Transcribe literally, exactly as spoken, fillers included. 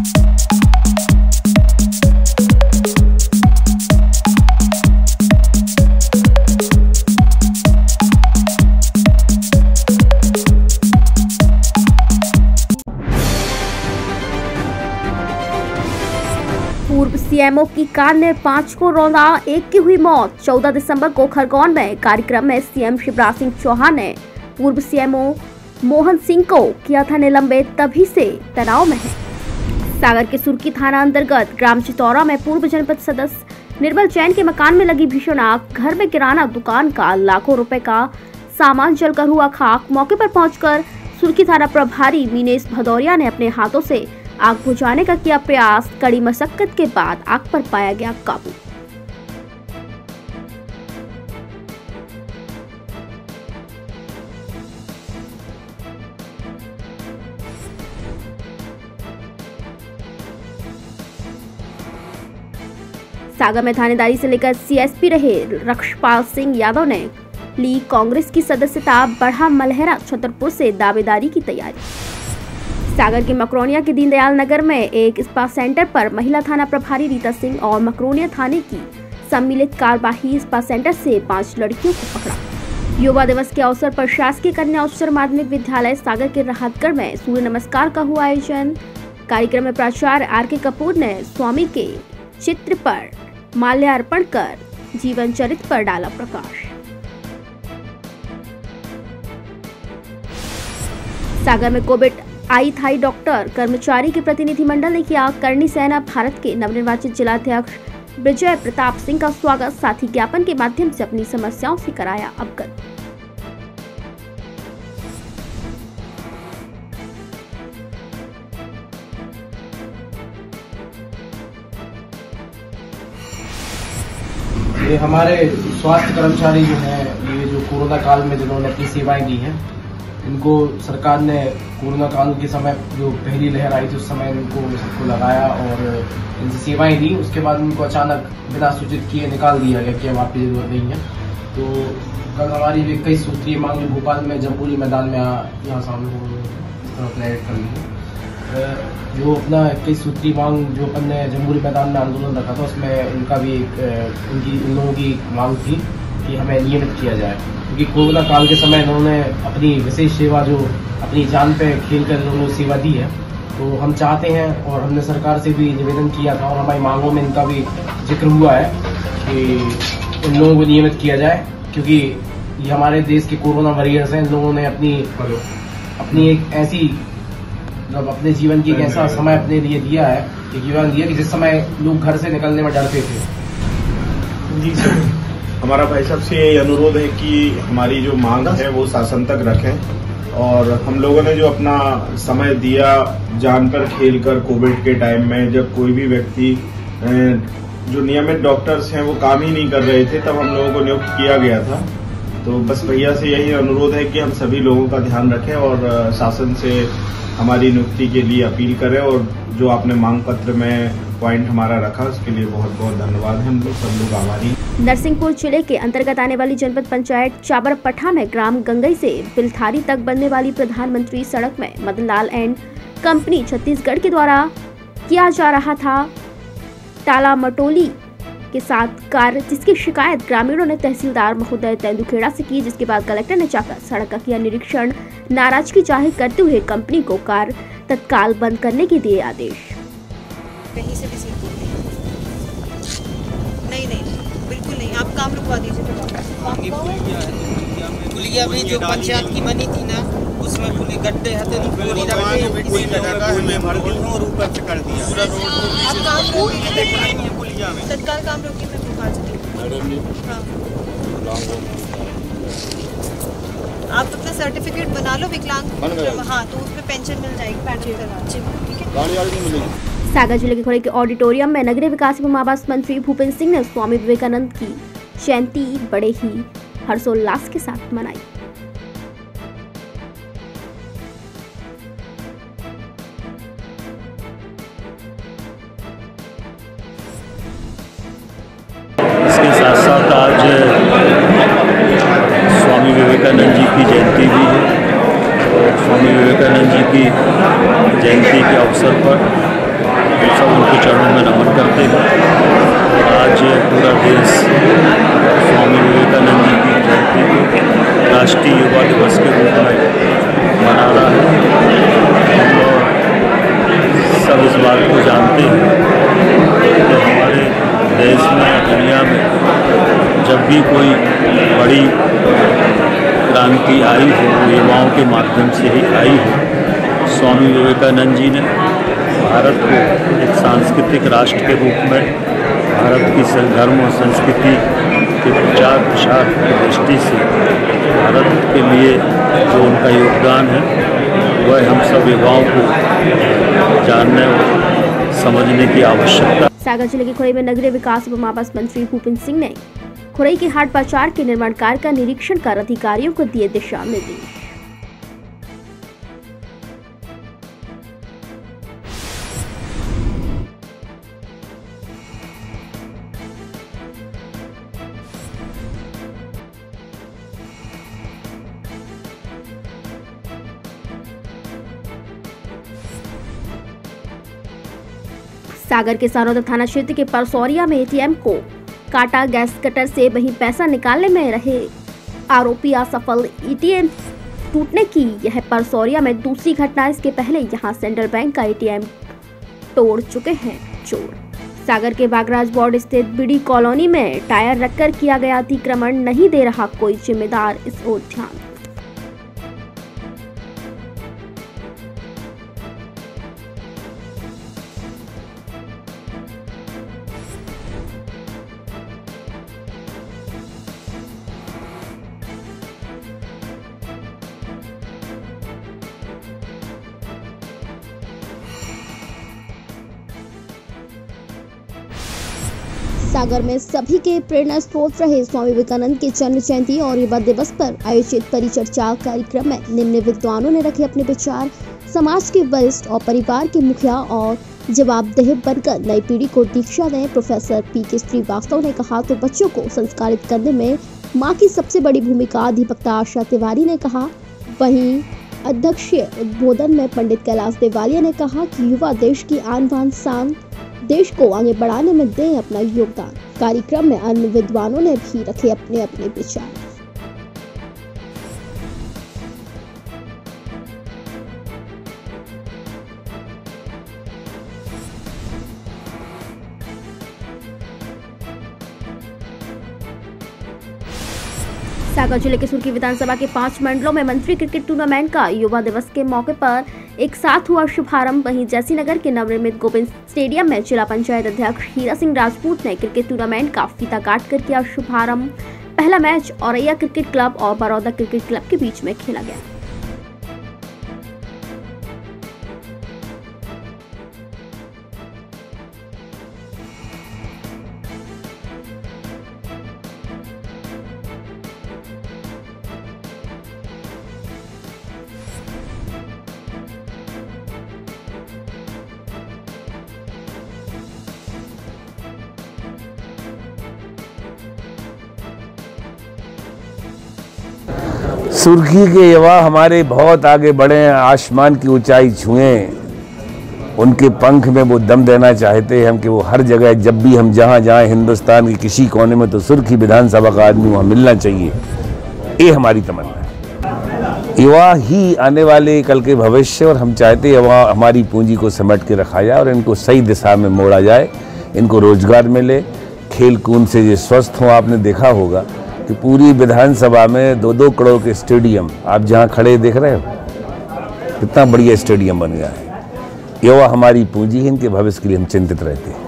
पूर्व सीएमओ की कार ने पांच को रौंदा, एक की हुई मौत। चौदह दिसंबर को खरगोन में कार्यक्रम में सीएम शिवराज सिंह चौहान ने पूर्व सीएमओ मोहन सिंह को किया था निलंबित, तभी से तनाव में है। सागर के सुर्की थाना अंतर्गत ग्राम चितौरा में पूर्व जनपद सदस्य निर्मल जैन के मकान में लगी भीषण आग। घर में किराना दुकान का लाखों रुपए का सामान जलकर हुआ खाक। मौके पर पहुंचकर सुर्की थाना प्रभारी मीनेश भदौरिया ने अपने हाथों से आग बुझाने का किया प्रयास। कड़ी मशक्कत के बाद आग पर पाया गया काबू। सागर में थानेदारी से लेकर सीएसपी रहे रक्षपाल सिंह यादव ने ली कांग्रेस की सदस्यता। बढ़ा मलहरा छतरपुर से दावेदारी की तैयारी। सागर के मकरोनिया के दीनदयाल नगर में एक स्पा सेंटर पर महिला थाना प्रभारी रीता सिंह और मकरोनिया थाने की सम्मिलित कार्यवाही स्पा सेंटर से पांच लड़कियों को पकड़ा। युवा दिवस के अवसर पर शासकीय कन्या उच्चतर माध्यमिक विद्यालय सागर के राहतगढ़ में सूर्य नमस्कार का हुआ आयोजन। कार्यक्रम में प्राचार्य आर के कपूर ने स्वामी के चित्र पर माल्यार्पण कर जीवन चरित्र पर डाला प्रकाश। सागर में कोविड आई थाई डॉक्टर कर्मचारी के प्रतिनिधिमंडल ने किया करनी सेना भारत के नवनिर्वाचित जिलाध्यक्ष विजय प्रताप सिंह का स्वागत। साथ ही ज्ञापन के माध्यम से अपनी समस्याओं से कराया अवगत। ये हमारे स्वास्थ्य कर्मचारी जो हैं, ये जो कोरोना काल में जिन्होंने अपनी सेवाएं दी हैं, इनको सरकार ने कोरोना काल के समय जो पहली लहर आई थी उस समय इनको सबको लगाया और इनसे सेवाएं दी। उसके बाद उनको अचानक बिना सूचित किए निकाल दिया गया कि अब आपकी जरूरत नहीं है। तो कल हमारी भी कई सूत्रीय मांग जो भोपाल में जम्बूरी मैदान में यहाँ सामने इस तरह क्लियर कर ली। जो अपना कई सूत्रीय मांग जो अपन ने जम्बूरी मैदान में आंदोलन रखा था, उसमें उनका भी एक उनकी उन लोगों की मांग थी कि हमें नियमित किया जाए, क्योंकि कोरोना काल के समय इन्होंने अपनी विशेष सेवा जो अपनी जान पे खेल कर इन्होंने सेवा दी है। तो हम चाहते हैं और हमने सरकार से भी निवेदन किया था और हमारी मांगों में इनका भी जिक्र हुआ है कि इन लोगों को नियमित किया जाए, क्योंकि ये हमारे देश के कोरोना वॉरियर्स हैं। इन लोगों ने अपनी अपनी एक ऐसी मतलब अपने जीवन की एक ऐसा समय अपने लिए दिया है, एक जीवन दिया कि जिस समय लोग घर से निकलने में डरते थे। जी सर, हमारा भाई साहब से यही अनुरोध है कि हमारी जो मांग है वो शासन तक रखें और हम लोगों ने जो अपना समय दिया जानकर खेलकर कोविड के टाइम में, जब कोई भी व्यक्ति जो नियमित डॉक्टर्स हैं वो काम ही नहीं कर रहे थे, तब हम लोगों को नियुक्त किया गया था। तो बस भैया से यही अनुरोध है कि हम सभी लोगों का ध्यान रखें और शासन से हमारी नियुक्ति के लिए अपील करें। और जो आपने मांग पत्र में पॉइंट हमारा रखा उसके लिए बहुत बहुत धन्यवाद है, हम लोग सब लोग आभारी। नरसिंहपुर जिले के अंतर्गत आने वाली जनपद पंचायत चाबरपठा में ग्राम गंगई से बिलथारी तक बनने वाली प्रधानमंत्री सड़क में मदनलाल एंड कंपनी छत्तीसगढ़ के द्वारा किया जा रहा था टाला मटोली के साथ कार्य, जिसकी शिकायत ग्रामीणों ने तहसीलदार महोदय तेंदुखेड़ा से की, जिसके बाद कलेक्टर ने जाकर सड़क का किया निरीक्षण। नाराजगी जाहिर करते हुए कंपनी को कार्य तत्काल बंद करने के दिए आदेश। कहीं से भी सीट नहीं नहीं बिल्कुल नहीं, आप काम रुकवा दीजिए। पुलिया में जो पंचायत की बनी थी ना, उसमें पूरे गड्ढे हथे तो पूरी में भर दी और ऊपर से कर दिया पूरा रोड। आप काम रोकिए, पुलिया में तत्काल काम रोकिए, मैं बुखा चुकी। हाँ, आप अपना सर्टिफिकेट बना लो विकलांग। हाँ, तो उसमें पेंशन मिल जाएगी, पैंतीस हजार ठीक है। सागर जिले के खोड़े के ऑडिटोरियम में नगरीय विकास एवं आवास मंत्री भूपेंद्र सिंह ने स्वामी विवेकानंद की जयंती बड़े ही हर्षोल्लास के साथ मनाई। इसके साथ साथ आज स्वामी विवेकानंद जी की जयंती भी है और स्वामी विवेकानंद जी की जयंती के अवसर पर हम सब उनके चरणों में नमन करते हैं। आज पूरा देश स्वामी विवेकानंद जी की जयंती को राष्ट्रीय युवा दिवस के रूप में मना रहा है। और सब इस बात को जानते हैं कि हमारे देश में, दुनिया में जब भी कोई बड़ी क्रांति आई हो, युवाओं के माध्यम से ही आई हो। स्वामी विवेकानंद जी ने भारत को एक सांस्कृतिक राष्ट्र के रूप में, भारत की धर्म और संस्कृति के प्रचार प्रसार की दृष्टि से भारत के लिए जो उनका योगदान है वह हम सब युवाओं को जानने और समझने की आवश्यकता। सागर जिले के खुरई में नगरीय विकास एवं आवास मंत्री भूपेंद्र सिंह ने खुरई के हाट बाजार के निर्माण कार्य का निरीक्षण कर अधिकारियों को दिए दिशा निर्देश। सागर के सानौदा थाना क्षेत्र के परसौरिया में एटीएम को काटा, गैस कटर से वहीं पैसा निकालने में रहे आरोपी असफल। एटीएम टूटने की यह परसौरिया में दूसरी घटना। इसके पहले यहां सेंट्रल बैंक का एटीएम तोड़ चुके हैं चोर। सागर के बागराज वार्ड स्थित बीडी कॉलोनी में टायर रखकर किया गया अतिक्रमण, नहीं दे रहा कोई जिम्मेदार इस ओर ध्यान। सागर में सभी के प्रेरणा स्रोत रहे स्वामी विवेकानंद के जन्म जयंती और युवा दिवस पर आयोजित परिचर्चा कार्यक्रम में निम्न विद्वानों ने रखे अपने विचार। समाज के वरिष्ठ और परिवार के मुखिया और जवाबदेह बनकर नई पीढ़ी को दीक्षा दें। प्रोफेसर पी के श्रीवास्तव ने कहा तो बच्चों को संस्कारित करने में माँ की सबसे बड़ी भूमिका। अधिवक्ता आशा तिवारी ने कहा। वहीं अध्यक्षीय उद्बोधन में पंडित कैलाश देवालिया ने कहा कि युवा देश की आन बान शान, देश को आगे बढ़ाने में दें अपना योगदान। कार्यक्रम में अन्य विद्वानों ने भी रखे अपने अपने विचार। सागर जिले के सुर्खी विधानसभा के पांच मंडलों में मंत्री क्रिकेट टूर्नामेंट का युवा दिवस के मौके पर एक साथ हुआ शुभारंभ। वहीं जैसीनगर के नवनिर्मित गोविंद स्टेडियम में जिला पंचायत अध्यक्ष हीरा सिंह राजपूत ने क्रिकेट टूर्नामेंट का फीता काट कर किया शुभारंभ। पहला मैच औरैया क्रिकेट क्लब और बड़ौदा क्रिकेट क्लब के बीच में खेला गया। सुर्खी के युवा हमारे बहुत आगे बढ़े हैं, आसमान की ऊंचाई छुएं। उनके पंख में वो दम देना चाहते हैं हम कि वो हर जगह, जब भी हम जहाँ जाएं हिंदुस्तान के किसी कोने में, तो सुर्खी विधानसभा का आदमी वहाँ मिलना चाहिए। ये हमारी तमन्ना है। युवा ही आने वाले कल के भविष्य, और हम चाहते हैं युवा हमारी पूंजी को समेट के रखा जाए और इनको सही दिशा में मोड़ा जाए, इनको रोजगार मिले, खेल कूद से ये स्वस्थ हों। आपने देखा होगा कि पूरी विधानसभा में दो दो करोड़ के स्टेडियम आप जहां खड़े देख रहे हो, कितना बढ़िया स्टेडियम बन गया है। युवा हमारी पूंजी है, इनके भविष्य के लिए हम चिंतित रहते हैं।